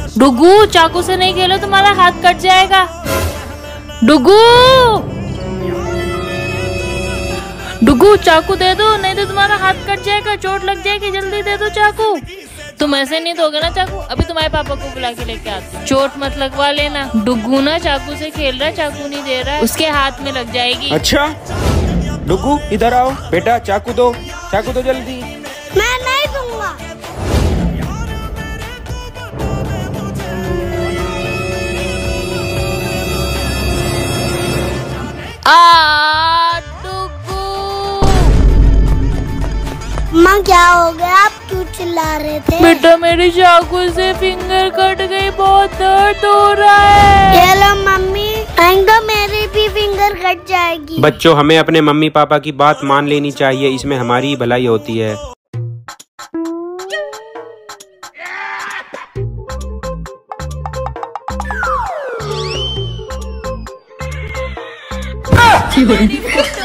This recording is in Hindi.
डुगू चाकू से नहीं खेलो, तुम्हारा हाथ कट जाएगा। डुगू डुगू चाकू दे दो, नहीं तो तुम्हारा हाथ कट जाएगा, चोट लग जाएगी। जल्दी दे दो चाकू। तुम ऐसे नहीं दोगे ना चाकू, अभी तुम्हारे पापा को बुला के लेके आती हूँ। चोट मत लगवा लेना। डुगू ना चाकू से खेल रहा है, चाकू नहीं दे रहा है, उसके हाथ में लग जाएगी। अच्छा डुगू इधर आओ बेटा, चाकू दो, चाकू दो जल्दी। मैं नहीं दूंगा। माँ क्या हो गया, आप क्यों चिल्ला रहे थे? बेटा मेरी चाकू से फिंगर कट गई, बहुत दर्द हो रहा है। ये लो मम्मी, तो मेरी भी फिंगर कट जाएगी। बच्चों हमें अपने मम्मी पापा की बात मान लेनी चाहिए, इसमें हमारी भलाई होती है।